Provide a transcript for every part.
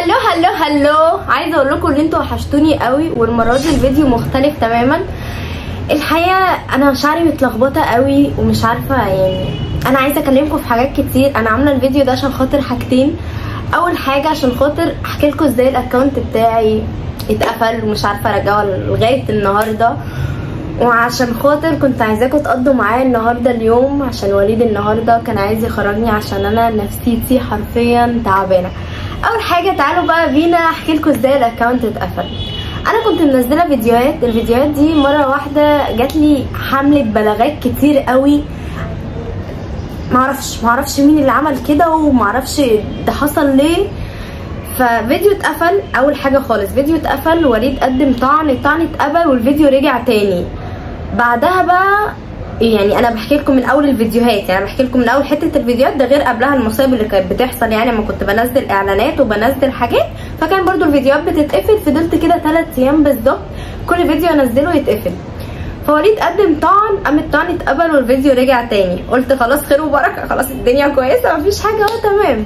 هلو عايزه اقول لكم ان انتوا وحشتوني قوي، والمره دي الفيديو مختلف تماما. الحقيقه انا مشاعري متلخبطه قوي ومش عارفه، يعني انا عايزه اكلمكم في حاجات كتير. انا عامله الفيديو ده عشان خاطر حاجتين. اول حاجه عشان خاطر احكي لكم ازاي الاكونت بتاعي اتقفل ومش عارفه ارجعه لغايه النهارده، وعشان خاطر كنت عايزاكم تقضوا معايا النهارده اليوم، عشان وليد النهارده كان عايز يخرجني عشان انا نفسيتي حرفيا تعبانه. اول حاجه تعالوا بقى بينا احكي لكم ازاي الاكونت اتقفل. انا كنت منزله الفيديوهات دي مره واحده جات لي حمله بلاغات كتير قوي، معرفش مين اللي عمل كده ومعرفش ده حصل ليه. ففيديو اتقفل. اول حاجه خالص فيديو اتقفل، وليد قدم طعن اتقبل والفيديو رجع تاني. بعدها بقى يعني انا بحكي لكم من اول الفيديوهات، يعني بحكي لكم من اول حته الفيديوهات ده، غير قبلها المصايب اللي كانت بتحصل. يعني لما كنت بنزل اعلانات وبنزل حاجات فكان برضو الفيديوهات بتتقفل. فضلت كده 3 ايام بالظبط كل فيديو انزله يتقفل. فوليد قدم طعن، قام الطعن اتقبل والفيديو رجع تاني. قلت خلاص خير وبركه، خلاص الدنيا كويسه مفيش حاجه اهو تمام.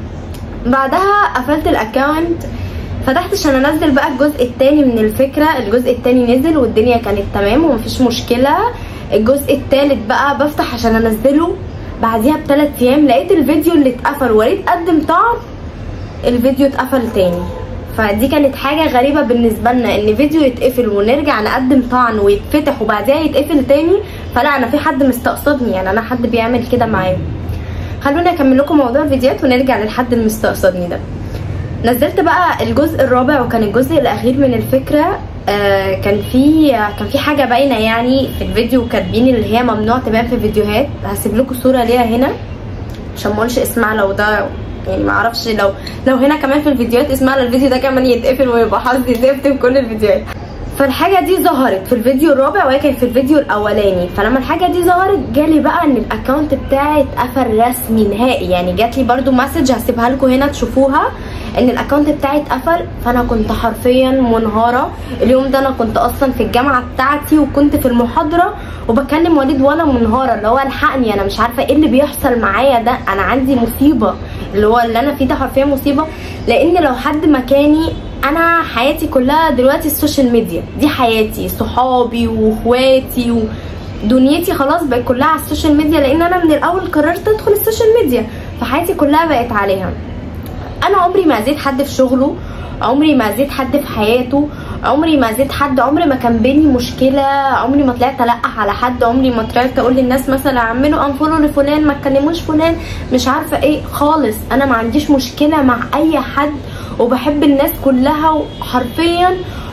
بعدها قفلت الاكونت، فتحت عشان انزل بقى الجزء التاني من الفكره. الجزء التاني نزل والدنيا كانت تمام ومفيش مشكله. الجزء التالت بقى بفتح عشان انزله، بعديها ب3 ايام لقيت الفيديو اللي اتقفل وليد قدم طعن الفيديو اتقفل تاني. فدي كانت حاجه غريبه بالنسبه لنا، ان فيديو يتقفل ونرجع نقدم طعن ويتفتح وبعديها يتقفل تاني. فلا انا في حد مستقصدني، يعني انا حد بيعمل كده معايا. خلوني اكمل لكم موضوع الفيديوهات ونرجع للحد المستقصدني ده. نزلت بقى الجزء الرابع وكان الجزء الاخير من الفكره. كان في حاجه باينه يعني في الفيديو، كاتبين اللي هي ممنوع تبان في الفيديوهات. هسيب لكم صوره ليها هنا عشان ما اقولش اسمها، لو ده يعني ما اعرفش لو هنا كمان في الفيديوهات اسمها الفيديو ده كمان يتقفل ويبقى حظي زفت في كل الفيديوهات. فالحاجه دي ظهرت في الفيديو الرابع وهي كانت في الفيديو الاولاني. فلما الحاجه دي ظهرت جالي بقى ان الاكونت بتاعي اتقفل رسمي نهائي. يعني جات لي برده مسج هسيبها لكم هنا تشوفوها ان الاكونت بتاعي اتقفل. فانا كنت حرفيا منهاره. اليوم ده انا كنت اصلا في الجامعه بتاعتي وكنت في المحاضره وبكلم وليد وانا منهاره، اللي هو الحقني انا مش عارفه ايه اللي بيحصل معايا ده، انا عندي مصيبه. اللي انا فيه ده حرفيا مصيبه، لان لو حد مكاني انا حياتي كلها دلوقتي السوشيال ميديا دي حياتي، صحابي واخواتي ودنيتي خلاص بقت كلها على السوشيال ميديا، لان انا من الاول قررت ادخل السوشيال ميديا فحياتي كلها بقت عليها. انا عمري ما اذيت حد في شغله، عمري ما اذيت حد في حياته، عمري ما اذيت حد، عمري ما كان بيني مشكله، عمري ما طلعت القح على حد، عمري ما طلعت اقول للناس مثلا اعملوا انفولو لفلان، ما تكلموش فلان، مش عارفه ايه خالص. انا ما عنديش مشكله مع اي حد وبحب الناس كلها، وحرفيا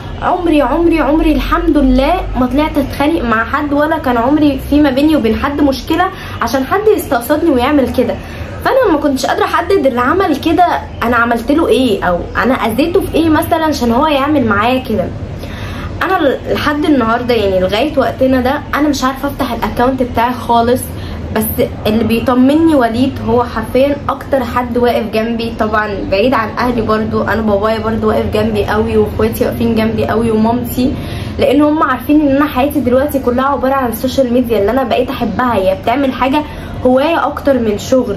عمري الحمد لله ما طلعت اتخانق مع حد، ولا كان عمري في ما بيني وبين حد مشكله عشان حد يستقصدني ويعمل كده. فانا ما كنتش قادره احدد اللي عمل كده انا عملت له ايه او انا اذيته في ايه مثلا عشان هو يعمل معايا كده. انا لحد النهارده يعني لغايه وقتنا ده انا مش عارفه افتح الاكونت بتاعي خالص. بس اللي بيطمني وليد، هو حرفيا اكتر حد واقف جنبي، طبعا بعيد عن اهلي برضو. انا بابايا برضو واقف جنبي قوي واخواتي واقفين جنبي قوي ومامتي، لان هم عارفين ان انا حياتي دلوقتي كلها عباره عن السوشيال ميديا اللي انا بقيت احبها. هي بتعمل حاجه هوايه اكتر من شغل.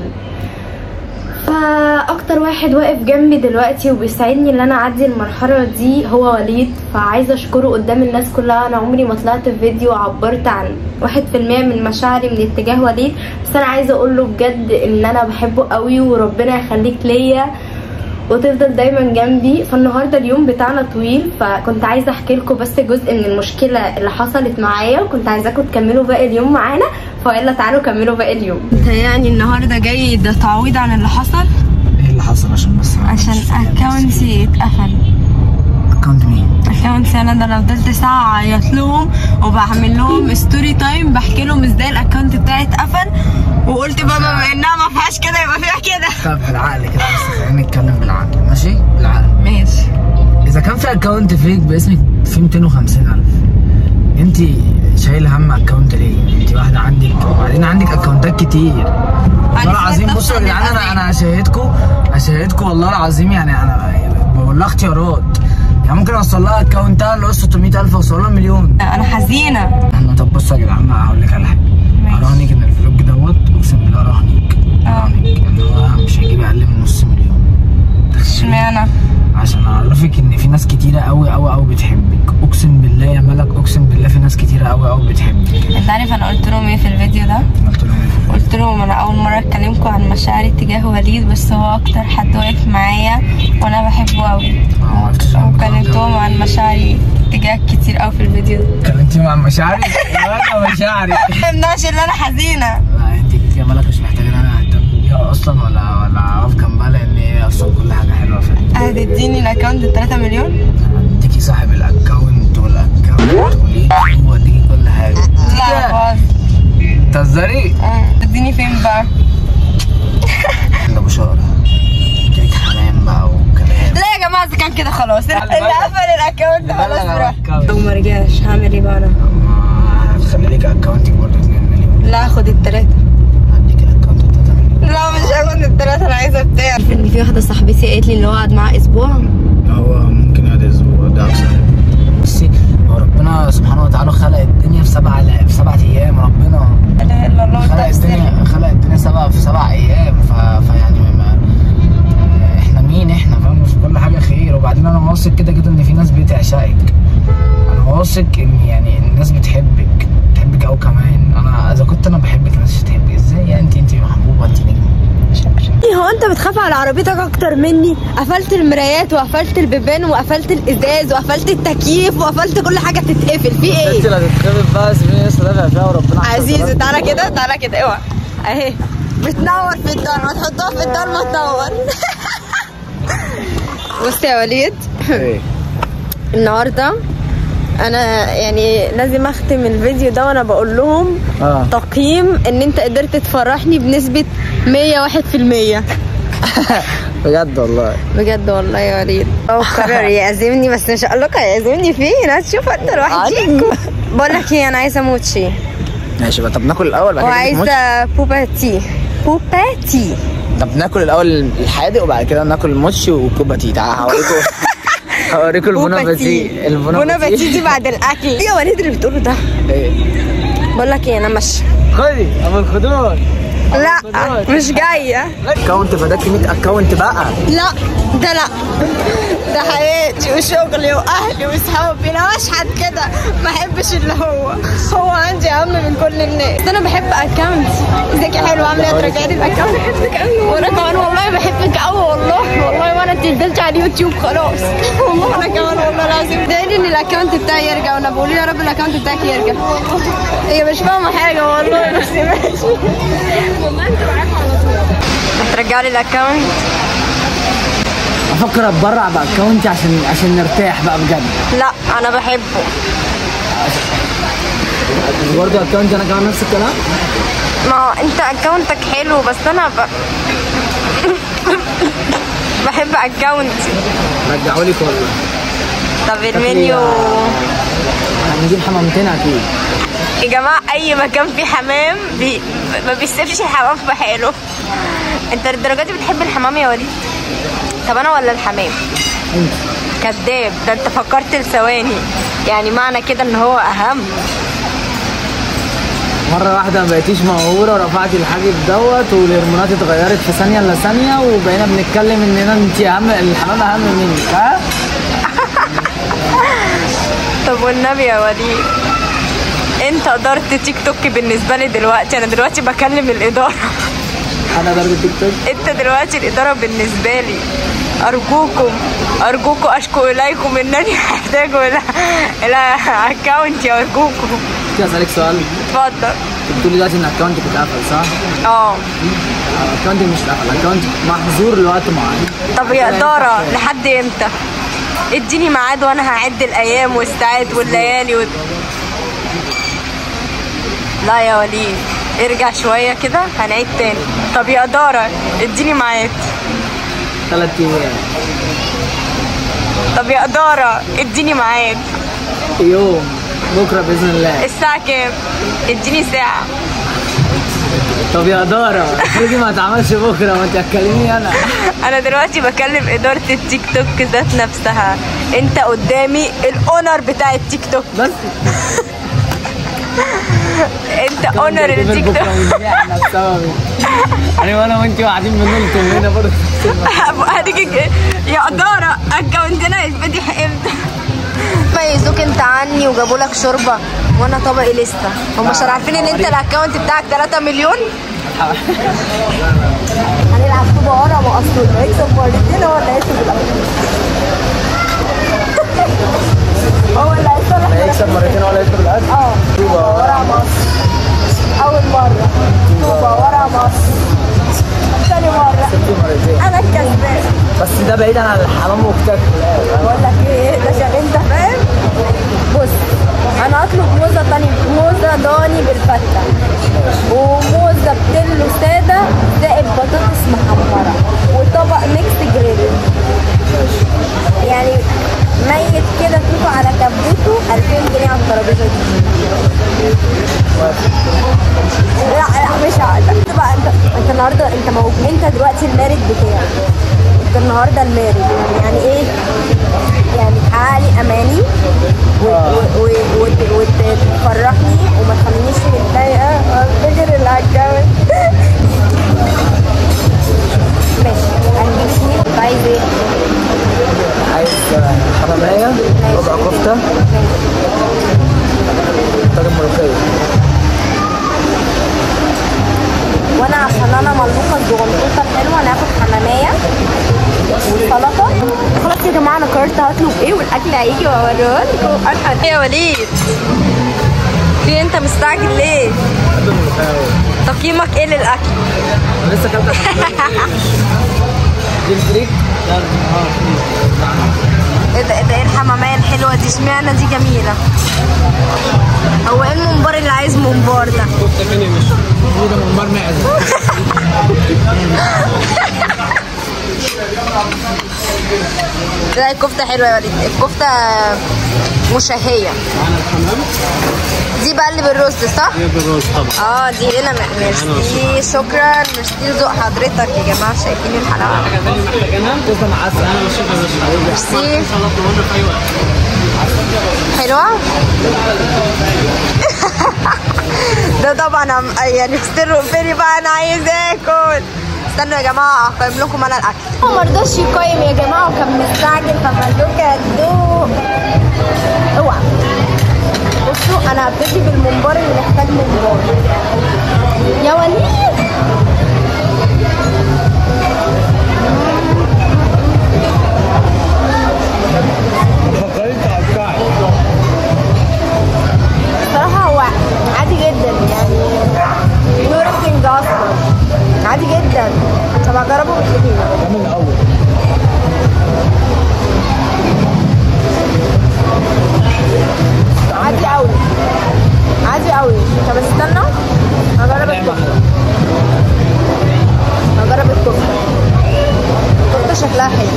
فاكتر واحد واقف جنبي دلوقتي وبيساعدني ان انا اعدي المرحله دي هو وليد، فعايزه اشكره قدام الناس كلها. انا عمري ما طلعت في فيديو عبرت عن 1% من مشاعري من اتجاه وليد، بس انا عايزه اقول له بجد ان انا بحبه قوي وربنا يخليك ليا وتفضل دايما جنبي. فالنهارده اليوم بتاعنا طويل، فكنت عايزه احكي لكم بس جزء من المشكله اللي حصلت معايا، وكنت عايزاكم تكملوا باقي اليوم معانا. فيلا تعالوا كملوا باقي اليوم. يعني النهارده جاي ده تعويض عن اللي حصل. ايه اللي حصل؟ عشان بس عشان اكونتي اتقفل. اكونت مين؟ اكونتي انا. ده انا فضلت ساعه اعيط لهم وبعمل لهم ستوري تايم بحكي لهم ازاي الاكونت بتاعي اتقفل، وقلت بقى بما انها ما فيهاش كده يبقى فيها كده. طب بالعقل كده بس، خلينا نتكلم بالعقل ماشي؟ بالعقل ماشي. اذا كان في اكونت فيك باسمك فيه 250,000، انت شايله هم اكونت ليه؟ انت واحده عندك وبعدين عندك اكونتات كتير والله العظيم. بصوا يا جدعان انا اشهدكم والله العظيم، يعني انا بقول لها اختيارات، يعني ممكن اوصل لها اكونتها اللي هو 600,000 اوصل لها مليون. انا حزينه. طب بصوا يا جدعان هقول لك على حاجه، اراهنك ان الفلوج دوت اقسم بالله اراهنك ان هو مش هيجيب اقل من نص مليون. اشمعنى؟ عشان اعرفك ان في ناس كتيره قوي قوي قوي بتحبك، اقسم بالله يا ملك، اقسم بالله في ناس كتيره قوي قوي بتحبك. انت عارف انا قلت لهم ايه في الفيديو ده؟ قلت لهم انا اول مره اكلمكم عن مشاعري تجاه وليد، بس هو اكتر حد واقف معايا وانا بحبه قوي. وكلمتهم عن مشاعري تجاهك كتير قوي في الفيديو ده. كلمتيهم عن مشاعري؟ وانا مشاعري ما يمنعش ان انا حزينه. لا انت كده يا ملك مش محتاجه ان انا اهتم بيها اصلا ولا اقف جنبها، لان هي اصلا كل حاجه حلوه فيها. هتديني الاكونت 3 مليون؟ اديكي صاحب الاكونت والاكونت وليكي واديكي كل حاجه. لا خلاص تهزري؟ تديني فين بقى؟ ده بشاره جايك حمام بقى وكلام. لا يا جماعه اذا كان كده خلاص اللي قفل الاكونت خلاص براح. لو ما رجعش هعمل ايه بقى انا؟ هتخلي لك اكونتك برضه 2 مليون. لا هاخد ال3. هديك الاكونت 3 مليون. لا مش هاخد ال3، انا عايزه بتاع. ان في واحده صاحبتي قالت لي اللي هو قعد معاها اسبوع. هو ممكن يقعد اسبوع ده اكثر. بصي هو ربنا سبحانه وتعالى خلق الدنيا في 7 ايام. ربنا لا اله الا الله. خلق الدنيا في 7 ايام. فيعني احنا مين؟ احنا فاهم في كل حاجه خير. وبعدين انا واثق كده ان في ناس بتعشقك. انا واثق ان يعني الناس بتحبك او كمان. انا اذا كنت انا بحبك الناس بتحبك ازاي؟ يعني انت محبوبه، انت نجمه. هو انت بتخاف على عربيتك اكتر مني؟ قفلت المرايات وقفلت البيبان وقفلت الازاز وقفلت التكييف وقفلت كل حاجه تتقفل. في ايه؟ انت اللي هتتخبط بقى، سيبيني لسه دافع فيها وربنا. عزيزي تعالى كده اوعى اهي بتنور في الضلمه، تحطها في الضلمه تنور. بص يا وليد، النهارده انا يعني لازم اختم الفيديو ده وانا بقول لهم تقييم ان انت قدرت تفرحني بنسبه 101%. بجد والله يا وليد. هو قرر يعزمني، بس ان شاء الله هيعزمني فين؟ هتشوف انت لوحدك. بقول لك ايه، انا عايزه موتشي. ماشي بقى، طب ناكل الاول بعد كده. وعايزه بوباتي. طب ناكل الاول الحادق وبعد كده ناكل الموتشي وبوباتي. تعالى هوريكم البوناباتي. البوناباتي دي بعد الاكل. ايه يا وليد اللي بتقوله ده؟ ايه؟ بقول لك ايه، انا ماشيه. خدي ابو الخضار. لا مش جايه. اكونت فداكي 100 اكونت بقى. لا ده حياتي وشغلي واهلي واصحابي. انا اشحت كده، ما احبش اللي هو عندي اهم من كل الناس. بس انا بحب اكونت. ازيك يا حلوه، عامله ايه؟ ترجعي لي الاكونت. بحبك قوي. وانا كمان والله بحبك قوي والله وانا نزلت على اليوتيوب خلاص. والله انا كمان والله لازم ادعي ان الاكونت بتاعي يرجع، وانا بقول يا رب الاكونت بتاعك يرجع. هي مش فاهمه حاجه والله، بس ماشي. والله انت معاك على طول. هترجع لي الاكونت؟ افكر اتبرع باكونتي عشان نرتاح بقى بجد. لا انا بحبه برضه اكونتي انا كمان نفس الكلام. ما هو انت اكونتك حلو، بس انا بحب اكونتي. رجعولي والله. طب المنيو هنجيب حمامتين اكيد. يا جماعه اي مكان فيه حمام ما بيسيبش الحمام في حاله. انت للدرجه دي بتحب الحمام يا وليد؟ طب انا ولا الحمام؟ انت كداب. ده انت فكرت لثواني، يعني معنى كده ان هو اهم. مره واحده ما بقيتيش مقهوره، رفعتي الحاجب دوت والهرمونات اتغيرت في ثانيه الا ثانيه، وبقينا بنتكلم ان انت اهم، الحمام اهم منك. ها؟ طب والنبي يا وليد، انت اداره تيك توك بالنسبه لي دلوقتي. انا دلوقتي بكلم الاداره. انا اداره تيك توك؟ انت دلوقتي الاداره بالنسبه لي. ارجوكم اشكو اليكم انني احتاج الى اكونتي. ارجوكم. اسالك سؤال؟ اتفضل. بتقولي دلوقتي ان اكونتك اتقفل صح؟ اكونتك مش اتقفل، اكونتك محظور لوقت معين. طب يا اداره لحد امتى؟ اديني ميعاد وانا هعد الايام واستعد والليالي لا يا وليد ارجع شويه كده، هنعيد تاني. طب يا اداره اديني ميعاد. 3 ايام. طب يا اداره اديني ميعاد. يوم بكره باذن الله. الساعه كام؟ اديني ساعه. طب يا اداره افرضي ما اتعملش بكره، ما انت هتكلميني انا دلوقتي بكلم اداره التيك توك ذات نفسها. انت قدامي الاونر بتاع التيك توك بس. انت اونر التيك توك. احنا بسببي انا وانا وانت قاعدين بنلطم هنا برضه. هتيجي يا اداره اكونتنا يتفتح امتى؟ ميزوك انت عني وجابوا لك شوربه وانا طبقي لسه. هم مش عارفين ان انت الاكونت بتاعك 3 مليون. هنلعب طوبه ورا مقصود، هيكسب مرتين هو اللي هيكسب الاول. هو اللي هيكسب مرتين ولا هيكسب الاكل؟ طوبه ورا مصر اول مره، طوبه ورا مصر ثاني مره انا الكسبان. بس ده بعيد عن الحمام وكتاب. بقول لك ايه ده عشان انت فاهم. بص انا اطلب موزه تاني، موزه ضاني بالفته وموزه بتلو ساده زائد بطاطس محمره وطبق ميكس جريل. يعني ميت كده تشوفه على كبوته 2000 جنيه على الترابيزه دي. لا مش عارفه. انت بقى انت النهارده انت دلوقتي المارد بتاعك. انت النهارده المارد يعني ايه؟ يعني تحقق لي اماني وتفرحني وما تخلينيش متضايقه وافتكر الاكونت. ماشي هنجيب سنين. انت عايز ايه؟ عايز حمامية، ربع كفتة، طاجن ملوخية. وانا عشان انا ملوخه الزغنطوطه الحلوه انا هاخد حماميه وسلطه. خلاص يا جماعه انا قررت هطلب ايه والاكل هيجي واوريه لكم. انا يا وليد في انت مستعجل ليه؟ تقييمك ايه للاكل؟ لسه كلت دي الفريك. ايه الحماميه الحلوه دي؟ اشمعنى دي جميله؟ هو ايه الممبار اللي عايز ممبار ده؟ كفته فين يا باشا؟ ده ممبار معز. لا الكفته حلوه يا وليد، الكفته مشهيه. معانا الحمام دي بقى اللي بالرز صح؟ هي بالرز طبعا. دي هنا. ميرسي شكرا. ميرسي لذوق حضرتك يا جماعه. شايفين الحلاوه؟ حاجه ثانيه محتاجينها؟ كفته مع عسل. انا بشوف يا باشا. ميرسي. ان شاء الله تنورنا في اي وقت. حلوه؟ ده طبعا يعني فطروا فيني بقى انا عايز اكل. استنوا يا جماعه اقيم لكم انا الاكل. هو مرضاش يقيم يا جماعه وكان مستعجل فمالوك هتدوق. اوعى. بصوا انا هبتدي بالممبار اللي محتاج ممبار. يا وليد بصراحه هو عادي جدا يعني نو ريتنج اصلا. عادي جدا. طب هجربه بالطحينه. من الاول عادي قوي عادي قوي. طب استنى هجرب الكفته. هجرب الكفته. الكفته شكلها حلو.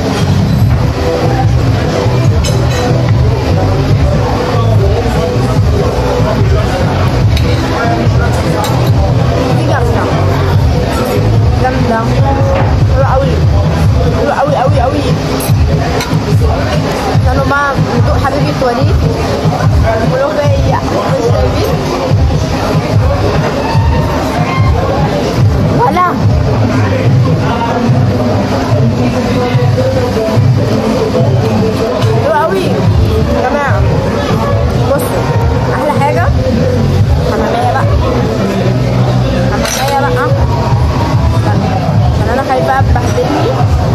دي جامده جامده. حلوه قوي حلوه قوي قوي قوي. كانوا بقى ندوق حبيبي وليد ملوخيه. مش شايفين ولا حلوه قوي يا جماعه. بصوا احلى حاجه حماميه بقى. حماميه بقى عشان انا خايفه تبهدلني.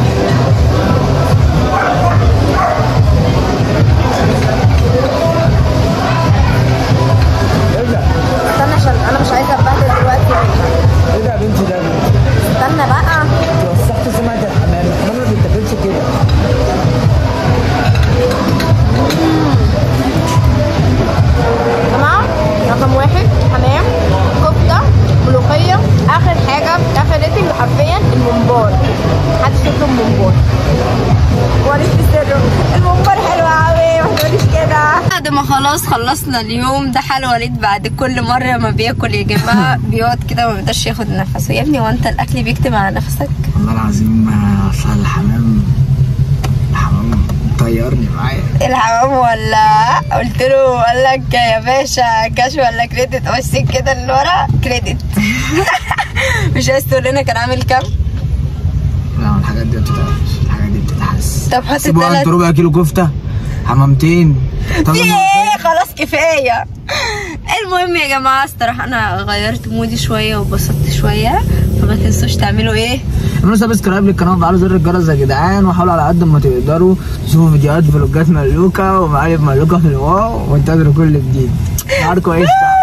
استنى عشان انا مش عايزه اتبهدل دلوقتي. ايه ده يا بنتي ده؟ استنى بقى. انت وسخت سمعه الحمام. الحمام ما بيتاكلش كده. جماعه رقم 1 حمام، كفته، ملوخيه. اخر حاجه اخر ريتنج حرفيا الممبار. محدش يطلب ممبار. وريك سره الممبار حلو قوي. ما تقوليش كده. بعد ما خلاص خلصنا اليوم ده حال وليد بعد كل مره ما بياكل يا جماعه بيقعد كده ما بيقدرش ياخد نفسه. يا ابني هو انت الاكل بيكتم على نفسك؟ والله العظيم الحمام انت خيرني معايا الحمام ولا قلت له قال لك يا باشا كاش ولا كريدت؟ وشك كده اللي ورا كريدت. مش عايز تقول لنا كان عامل كام؟ لا الحاجات دي الحاجات دي بتتحس. طب حط سيبوا انت ربع كيلو كفته حمامتين. في ايه خلاص كفايه. المهم يا جماعه الصراحه انا غيرت مودي شويه وبسطت شويه، فما تنسوش تعملوا ايه؟ اعملوا سبسكرايب للقناه وفعلوا زر الجرس يا جدعان، وحاولوا على قد ما تقدروا تشوفوا فيديوهات فلوجات ملوكه ومعالم ملوكه في الواو، وانتظروا كل جديد. نهاركم قشطه.